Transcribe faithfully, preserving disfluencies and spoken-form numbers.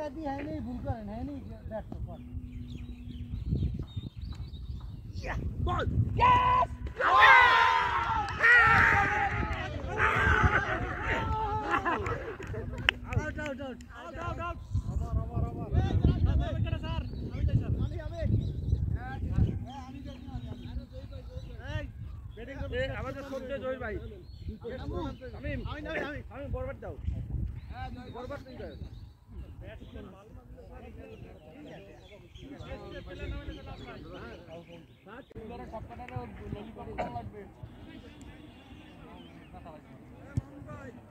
दी है नहीं भूल कर है नहीं बैट तो बॉल या ball yes out out out out out out over over over ए जरा আমি কেন স্যার আমি যাই স্যার আমি আমি আমি যাই না আরে জয় ভাই এই ব্যাটিং এ আমাদের সবচেয়ে জয় ভাই তামিম আমি না আমি আমি বরবাদ দাও হ্যাঁ বরবাদ দিই দাও ব্যাটসম্যান বল মারলে ঠিক আছে পেলে না হলে লাভ নাই হ্যাঁ ধরে টপকাটারে ললিপপ লাগবে কথা লাগবে